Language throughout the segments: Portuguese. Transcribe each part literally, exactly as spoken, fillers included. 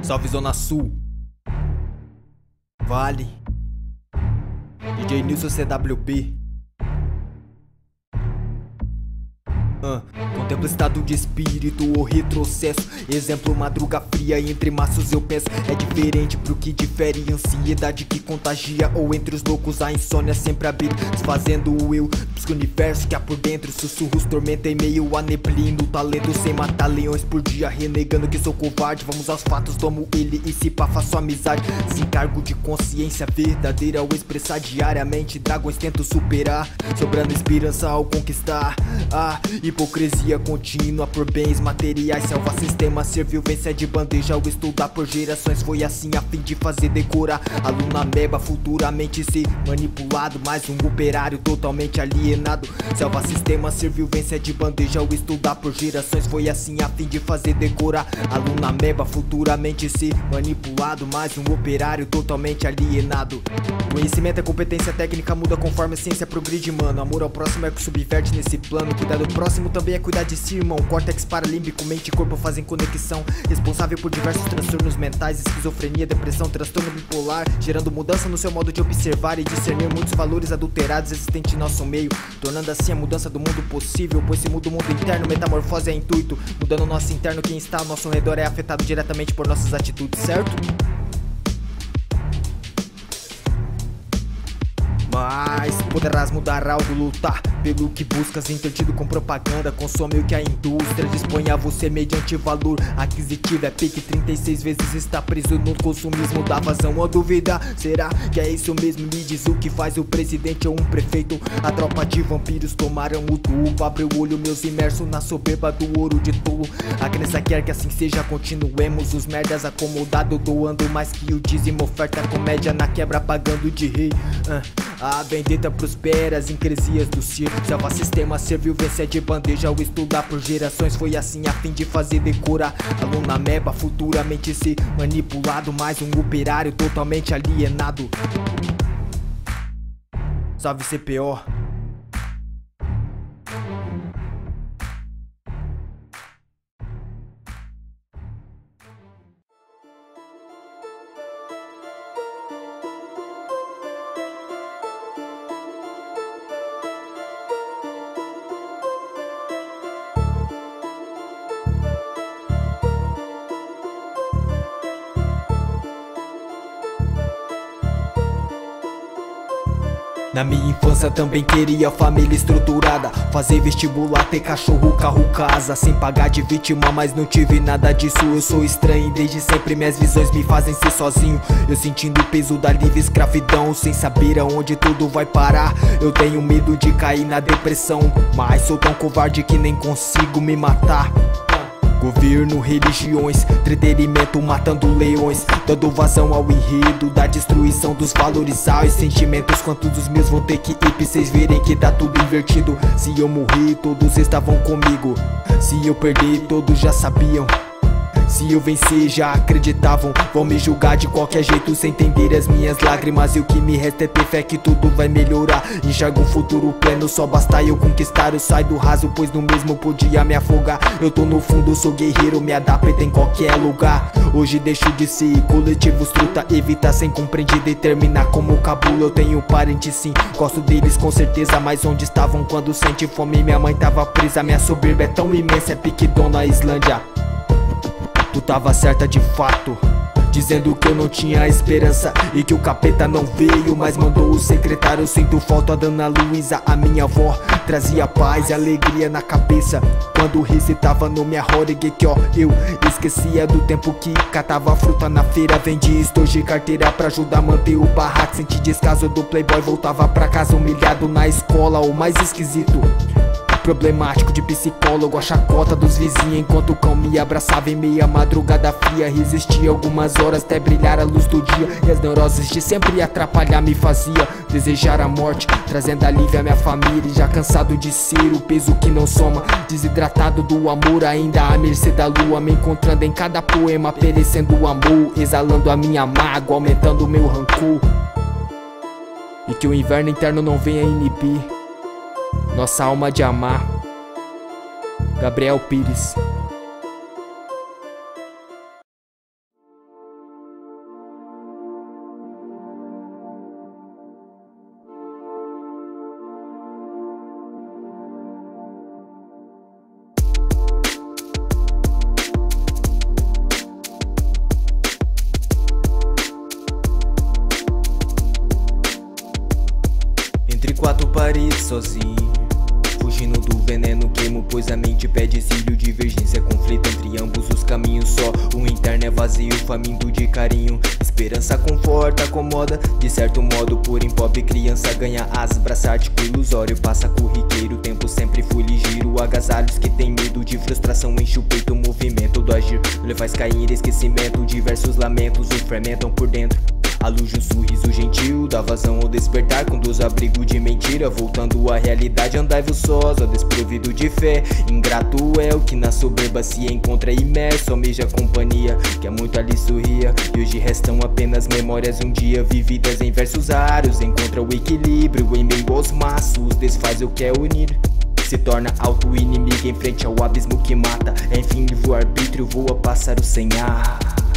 Salve Zona Sul, Vale, D J Nilson C W P. Uh, contempla estado de espírito ou retrocesso. Exemplo, madruga fria, entre maços eu penso. É diferente pro que difere, ansiedade que contagia. Ou entre os loucos a insônia sempre habita, desfazendo o eu, busca o universo que há por dentro. Sussurros, tormenta em meio a neblina. O talento sem matar leões por dia, renegando que sou covarde. Vamos aos fatos, tomo ele e se pá, faço amizade. Desencargo de consciência verdadeira ao expressar diariamente. Dragões tento superar, sobrando esperança ao conquistar. Ah, hipocrisia contínua por bens materiais. Salva sistema, serviu, vence de bandeja. Ao estudar por gerações foi assim a fim de fazer decorar. Aluno ameba, futuramente ser manipulado. Mais um operário totalmente alienado. Salva sistema, serviu, vence de bandeja. Ao estudar por gerações foi assim a fim de fazer decorar. Aluno ameba, futuramente ser manipulado. Mais um operário totalmente alienado. Conhecimento é competência técnica, muda conforme a ciência progride, mano. Amor ao próximo é o que subverte nesse plano. Cuidar do próximo também é cuidar de si, irmão. Córtex paralímbico, mente e corpo fazem conexão. Responsável por diversos transtornos mentais, esquizofrenia, depressão, transtorno bipolar, gerando mudança no seu modo de observar e discernir muitos valores adulterados existentes em nosso meio, tornando assim a mudança do mundo possível. Pois se muda o mundo interno, metamorfose é intuito. Mudando o nosso interno, quem está ao nosso redor é afetado diretamente por nossas atitudes, certo? Mas poderás mudar algo, lutar pelo que buscas, entretido com propaganda. Consome o que a indústria dispõe a você mediante valor aquisitivo. É pique trinta e seis vezes, está preso no consumismo. Dá vazão ou duvida, será que é isso mesmo? Me diz o que faz o presidente ou um prefeito. A tropa de vampiros tomaram o tubo. Abre o olho, meus imerso na soberba do ouro de tolo. A crença quer que assim seja, continuemos os merdas acomodados, doando mais que o dízimo. Oferta comédia na quebra, pagando de rei. uh. A vendetta prospera, as incresias do circo. Salva sistema, serviu, vence de bandeja. Ao estudar por gerações foi assim a fim de fazer decorar. Aluno ameba, futuramente ser manipulado. Mais um operário totalmente alienado. Salve C P O. Na minha infância também queria família estruturada, fazer vestibular, ter cachorro, carro, casa, sem pagar de vítima, mas não tive nada disso. Eu sou estranho e desde sempre minhas visões me fazem ser sozinho. Eu sentindo o peso da livre escravidão, sem saber aonde tudo vai parar. Eu tenho medo de cair na depressão, mas sou tão covarde que nem consigo me matar. Governo, religiões, entretenimento matando leões, dando vazão ao enredo da destruição dos valores. Aos sentimentos, quantos dos meus vão ter que ir pra vocês verem que tá tudo invertido. Se eu morrer, todos estavam comigo. Se eu perder, todos já sabiam. Se eu vencer, já acreditavam. Vão me julgar de qualquer jeito, sem entender as minhas lágrimas. E o que me resta é ter fé que tudo vai melhorar. Enxergo um futuro pleno, só basta eu conquistar. Eu saio do raso, pois no mesmo podia me afogar. Eu tô no fundo, sou guerreiro, me adapto em qualquer lugar. Hoje deixo de ser coletivos, truta, evitar sem compreender e terminar como cabulo. Eu tenho parentes sim, gosto deles com certeza. Mas onde estavam quando senti fome? Minha mãe tava presa, minha soberba é tão imensa, é pique Dona Islândia. Tu tava certa de fato, dizendo que eu não tinha esperança e que o capeta não veio, mas mandou o secretário. Eu sinto falta da Dona Luísa, a minha avó trazia paz e alegria na cabeça quando recitava no minha Horrig, que ó, eu esquecia do tempo que catava fruta na feira, vendia estojo e carteira pra ajudar a manter o barraco. Senti descaso do playboy, voltava pra casa humilhado. Na escola, o mais esquisito, problemático de psicólogo, a chacota dos vizinhos enquanto o cão me abraçava em meia madrugada fria. Resisti algumas horas até brilhar a luz do dia, e as neuroses de sempre atrapalhar me fazia desejar a morte, trazendo alívio à minha família. Já cansado de ser o peso que não soma, desidratado do amor, ainda à mercê da lua, me encontrando em cada poema, perecendo o amor, exalando a minha mágoa, aumentando o meu rancor. E que o inverno interno não venha inibir nossa alma de amar. Gabriel Pires. quatro paredes sozinho, fugindo do veneno queimo, pois a mente pede cílio. Divergência, conflito entre ambos os caminhos. Só o interno é vazio, faminto de carinho. Esperança conforta, acomoda, de certo modo. Porém pobre criança ganha asas, braçático ilusório. Passa corriqueiro, o tempo sempre foi ligeiro. Agasalhos que tem medo de frustração, enche o peito. O movimento do agir lhe faz cair em esquecimento. Diversos lamentos o fermentam por dentro. A luz de um sorriso gentil dá vazão ao despertar, conduz abrigo de mentira, voltando à realidade. Andai-vos sós, ó desprovido de fé. Ingrato é o que na soberba se encontra imerso, almeja a companhia, que é muito ali sorria. E hoje restam apenas memórias um dia vividas em versos raros. Encontra o equilíbrio em meio aos maços, desfaz o que é unir. Se torna auto-inimigo em frente ao abismo que mata. Enfim, o arbítrio voa pássaro sem ar.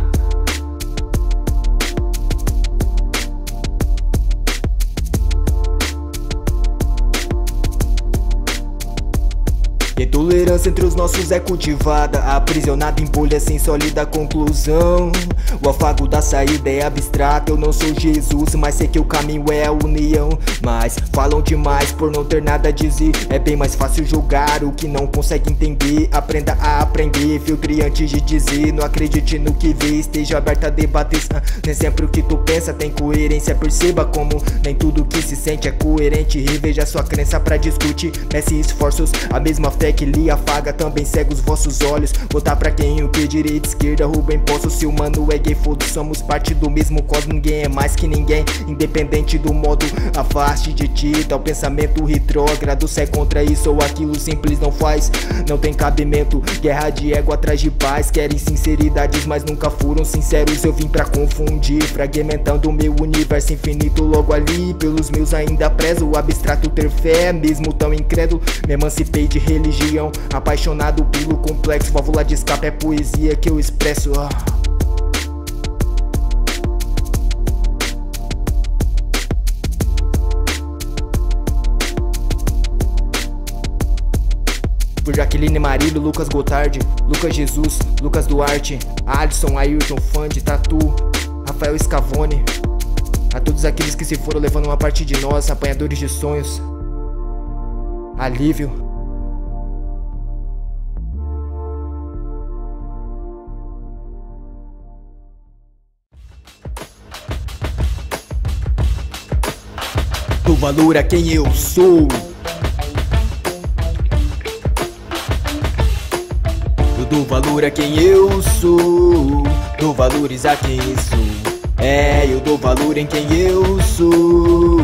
Intolerância entre os nossos é cultivada, aprisionada em bolhas sem sólida conclusão. O afago da saída é abstrato. Eu não sou Jesus, mas sei que o caminho é a união. Mas falam demais por não ter nada a dizer. É bem mais fácil julgar o que não consegue entender. Aprenda a aprender, filtre antes de dizer. Não acredite no que vê, esteja aberta a debater. ah, Nem sempre o que tu pensa tem coerência. Perceba como nem tudo que se sente é coerente. Reveja sua crença pra discutir. Messe esforços, a mesma fé que lhe afaga também cega os vossos olhos. Votar pra quem o que direita, esquerda, rouba imposto. Se o mano é gay, foda, somos parte do mesmo cosmos. Ninguém é mais que ninguém, independente do modo. Afaste de ti tal pensamento retrógrado. Se é contra isso ou aquilo, simples não faz, não tem cabimento. Guerra de ego atrás de paz. Querem sinceridades, mas nunca foram sinceros. Eu vim pra confundir, fragmentando meu universo infinito. Logo ali, pelos meus ainda prezo o abstrato ter fé, mesmo tão incrédulo. Me emancipei de religião, apaixonado pelo complexo. Válvula de escape é poesia que eu expresso. ah. Por Jaqueline Marílio, Lucas Gotardi, Lucas Jesus, Lucas Duarte, Alisson, Ayrton, fã de Tatu, Rafael Scavone. A todos aqueles que se foram levando uma parte de nós, apanhadores de sonhos. Alívio. Dou valor a quem eu sou. Eu dou valor a quem eu sou. Dou valores a quem sou. É, eu dou valor em quem eu sou.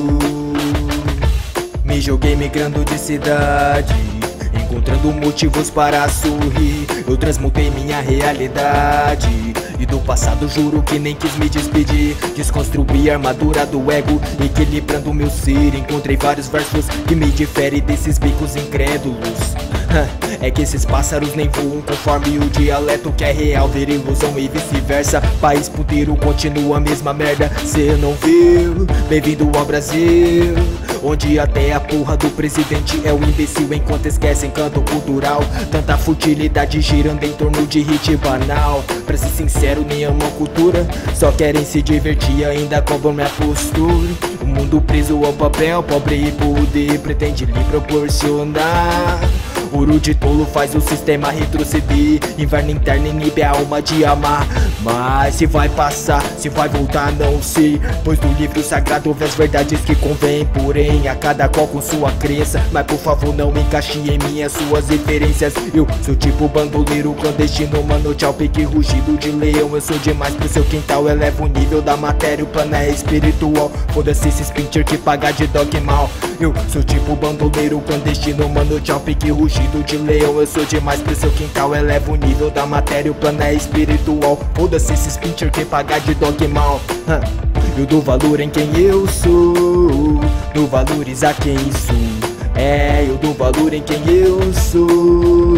Me joguei migrando de cidade, encontrando motivos para sorrir. Eu transmutei minha realidade, e do passado juro que nem quis me despedir. Desconstruí a armadura do ego, equilibrando meu ser. Encontrei vários versos que me diferem desses bicos incrédulos. É que esses pássaros nem voam conforme o dialeto que é real, ver ilusão e vice-versa. País puteiro continua a mesma merda, cê não viu? Bem-vindo ao Brasil, onde até a porra do presidente é o imbecil, enquanto esquecem canto cultural. Tanta futilidade girando em torno de hit banal. Pra ser sincero, nem amam cultura, só querem se divertir e ainda cobram minha postura. O mundo preso ao papel, pobre e poder pretende lhe proporcionar. Ouro de tolo faz o sistema retroceder. Inverno interno inibe a alma de amar. Mas se vai passar, se vai voltar não sei, pois no livro sagrado houve as verdades que convém. Porém, a cada qual com sua crença. Mas por favor não encaixe em minhas suas referências. Eu sou tipo bandoleiro clandestino, mano, tchau, pique rugido de leão. Eu sou demais pro seu quintal, eleva o nível da matéria, o plano é espiritual. Foda-se esses pincher que paga de dog mal. Eu sou tipo bandoleiro clandestino, mano, tchau, pique rugido de leão. Eu sou demais pro seu quintal, eleva o nível da matéria, o plano é espiritual. Foda-se esses pincher que paga de dog mal. Eu dou valor em quem eu sou, dou valores a quem sou. É, eu dou valor em quem eu sou.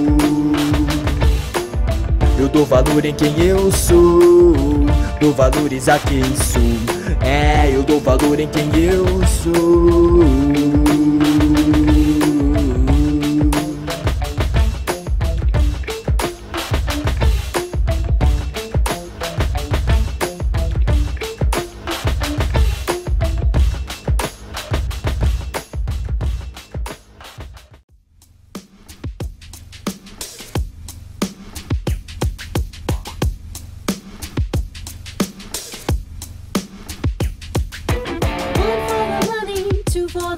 Eu dou valor em quem eu sou, dou valores a quem sou. É, eu dou valor em quem eu sou.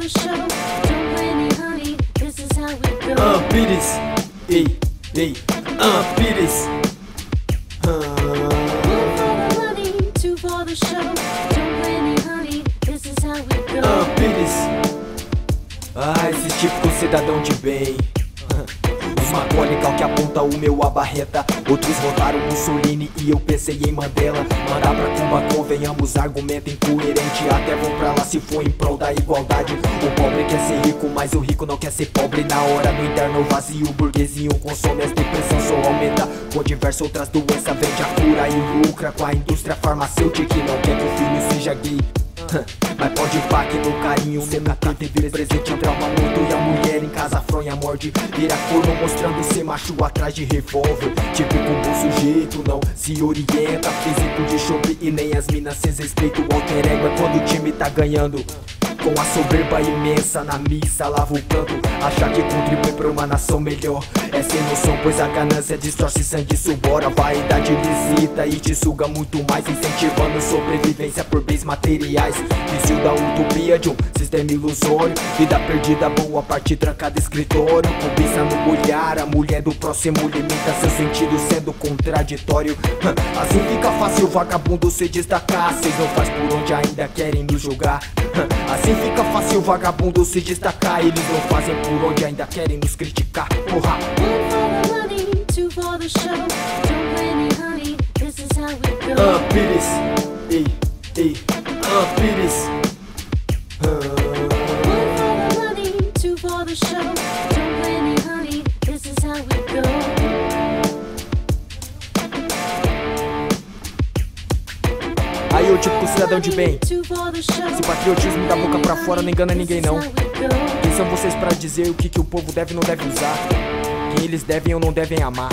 the show. Don't blame me, honey, this is how we go. Ah, Pires, ei, ei, ah, Pires. One for the money, two for the show. Don't blame me, honey, this is how we go. Ah, Pires. Ah, esse típico cidadão de bem. Os macônicos que aponta o meu abarreta. Outros votaram Mussolini e eu pensei em Mandela. Mandar pra Cuba, convenhamos, argumento incoerente. Até vão pra lá se for em prol da igualdade. O pobre quer ser rico, mas o rico não quer ser pobre. Na hora do interno vazio, o burguesinho consome, as depressão só aumenta. Com diversas outras doenças, vende a cura e lucra com a indústria farmacêutica. Que não quer que o filho seja gay. Mas pode pá que no carinho nunca teve presente, trauma muito. E a mulher em casa fronha, morde, vira corno mostrando ser macho atrás de revólver. Típico bom sujeito, não se orienta. Físico de chope e nem as minas cês respeitam. O alter ego é quando o time tá ganhando. Com a soberba imensa na missa lava o canto. Achar que contribui pra uma nação melhor é sem noção, pois a ganância distorce sangue, subora. Vaidade visita e te suga muito mais, incentivando sobrevivência por bens materiais. Vício da utopia de um sistema ilusório. Vida perdida, boa parte trancada, escritório. Cobiça no olhar, a mulher do próximo limita seu sentido sendo contraditório. Assim fica fácil vagabundo se destacar. Cês não faz por onde ainda querem nos julgar. Assim fica fácil vagabundo se destacar. Eles não fazem por onde ainda querem nos criticar. Porra. One for the money, two for the show. Don't blame me, honey, this is how we go. Ah, Pires, ei, ei, ah, Pires. One for the money, two for the show. Don't blame me, honey, this is how we go. Aí eu tipo cidadão de bem. Two for the show. Esse patriotismo da boca pra fora não engana ninguém não. This is how we go. Quem são vocês pra dizer o que, que o povo deve e não deve usar? Quem eles devem ou não devem amar?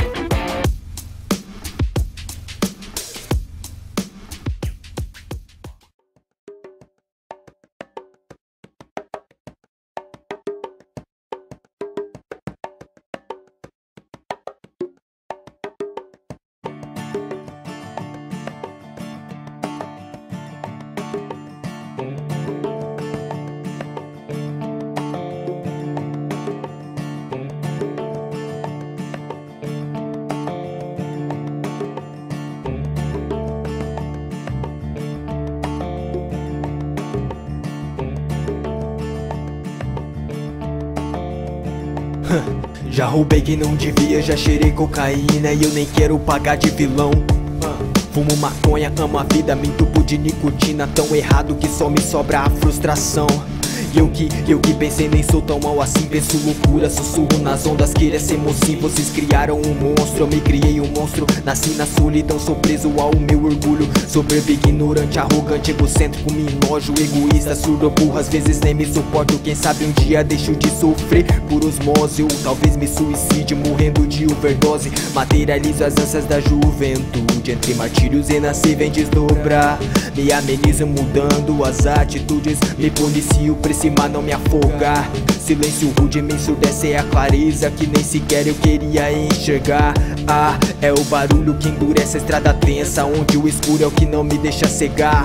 Já roubei quem não devia, já cheirei cocaína e eu nem quero pagar de vilão. Fumo maconha, amo a vida, me entupo de nicotina, tão errado que só me sobra a frustração. E eu que, eu que pensei nem sou tão mal assim, penso loucura, sussurro nas ondas, queria ser mocinho. Vocês criaram um monstro, eu me criei um monstro. Nasci na solidão, sou preso ao meu orgulho. Soberbo, ignorante, arrogante, egocêntrico, me enojo, egoísta, surdo, burro, às vezes nem me suporto. Quem sabe um dia deixo de sofrer por osmose, ou talvez me suicide morrendo de overdose. Materializo as ânsias da juventude, entre martírios e nascer vem desdobrar. Me amenizo mudando as atitudes, me policio pra cima não me afogar. Silêncio rude me ensurdece, é a clareza que nem sequer eu queria enxergar. Ah, é o barulho que endurece a estrada tensa, onde o escuro é o que não me deixa cegar.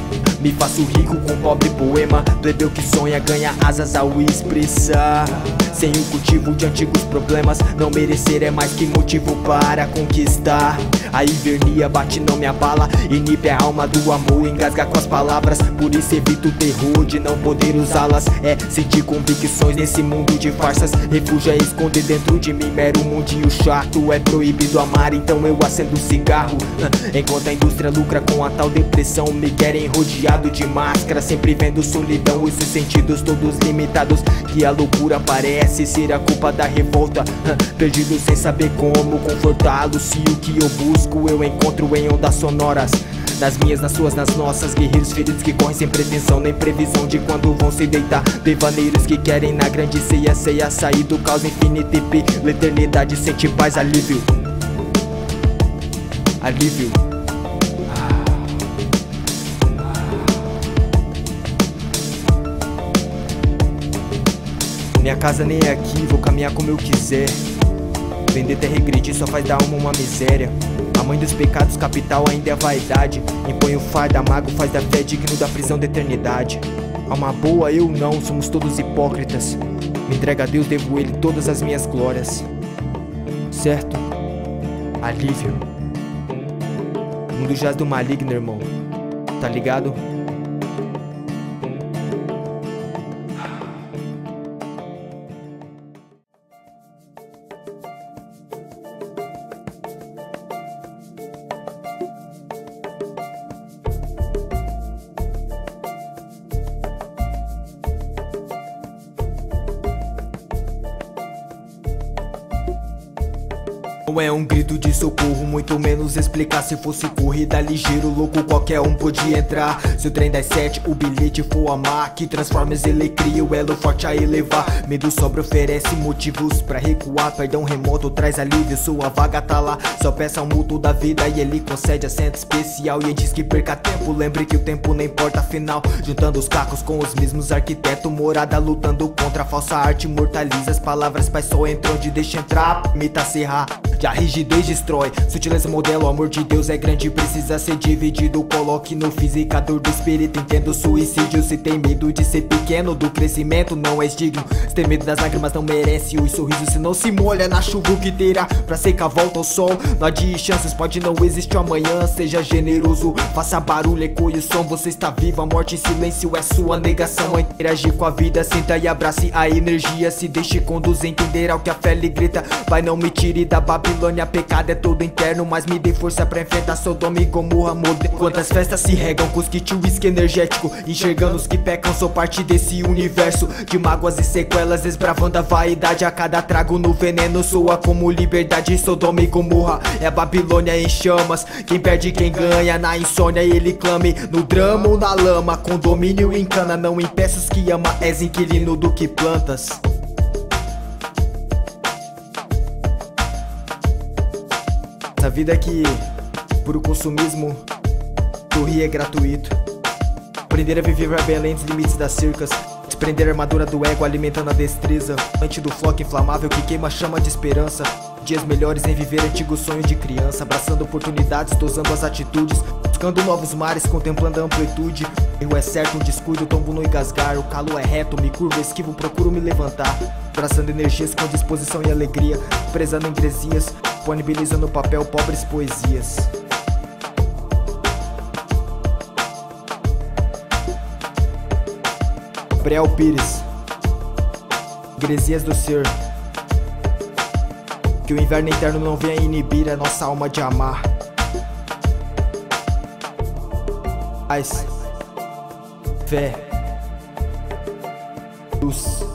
Me faço rico com pobre poema, plebeu que sonha ganha asas ao expressar. Sem o cultivo de antigos problemas, não merecer é mais que motivo para conquistar. A hivernia bate, não me abala, inibe a alma do amor, engasga com as palavras. Por isso evito o terror de não poder usá-las. É sentir convicções nesse mundo de farsas. Refúgio é esconder dentro de mim mero mundinho chato. É proibido amar, então eu acendo cigarro. Enquanto a indústria lucra com a tal depressão, me querem rodeado de máscara, sempre vendo solidão e seus sentidos todos limitados. Que a loucura parece ser a culpa da revolta, perdido sem saber como confortá-lo. Se o que eu busco eu encontro em ondas sonoras, nas minhas, nas suas, nas nossas. Guerreiros feridos que correm sem pretensão nem previsão de quando vão se deitar. Devaneiros que querem na grande ceia, ceia sair do caos infinito e pela eternidade sente paz, alívio. Alívio. Minha casa nem é aqui, vou caminhar como eu quiser. Vender até regredir só faz da alma uma miséria. A mãe dos pecados capital ainda é a vaidade. Impõe o fardo amargo, faz da fé digno da prisão da eternidade. Alma boa, eu não, somos todos hipócritas. Me entrega a Deus, devo Ele todas as minhas glórias. Certo? Alívio. O mundo jaz do maligno, irmão. Tá ligado? Não é um grito de socorro, muito menos explicar. Se fosse corrida ligeiro, louco, qualquer um podia entrar. Se o trem das sete, o bilhete for amar, que Transformers ele cria o elo forte a elevar. Medo sobra, oferece motivos pra recuar. Perdão remoto traz alívio, sua vaga tá lá. Só peça um mútuo da vida e ele concede assento especial. E diz que perca tempo, lembre que o tempo não importa afinal. Juntando os cacos com os mesmos arquitetos, morada lutando contra a falsa arte. Imortaliza as palavras, pai só entra onde deixa entrar. Mita serrar, já a rigidez destrói, sutileza modelo, o amor de Deus é grande, precisa ser dividido. Coloque no fisicador do espírito, entendo o suicídio. Se tem medo de ser pequeno, do crescimento não és digno. Se tem medo das lágrimas não merece os sorrisos. Se não se molha na chuva o que terá pra secar volta ao sol. Não adie chances, pode não existir amanhã. Seja generoso, faça barulho, ecoe o som. Você está vivo, a morte em silêncio é sua negação. A interagir com a vida, sinta e abrace a energia. Se deixe conduzir, entenderá o que a fé lhe grita. Pai, não me tire da Babilônia, pecado é todo interno, mas me dê força pra enfrentar Sodoma e Gomorra moderno. Quantas festas se regam com os kit whisky energético, enxergando os que pecam, sou parte desse universo de mágoas e sequelas, desbravando a vaidade. A cada trago no veneno soa como liberdade. Sodoma e Gomorra é a Babilônia em chamas. Quem perde, quem ganha, na insônia ele clame. No drama ou na lama, condomínio encana. Não impeça os que ama, és inquilino do que plantas. Essa vida que, por o consumismo, sorrir é gratuito. Aprender a viver bem além dos limites das cercas. Desprender a armadura do ego, alimentando a destreza. Antes do floco inflamável que queima a chama de esperança. Dias melhores em viver antigo sonho de criança. Abraçando oportunidades, dosando as atitudes. Buscando novos mares, contemplando a amplitude. Erro é certo, um descuido, tombo no engasgar. O calo é reto, me curvo, esquivo, procuro me levantar. Abraçando energias com disposição e alegria. Prezando ingrezias, disponibilizando no papel pobres poesias. Breel Pires, Ingrezias do ser. Que o inverno interno não venha inibir a nossa alma de amar. Paz, fé, luz.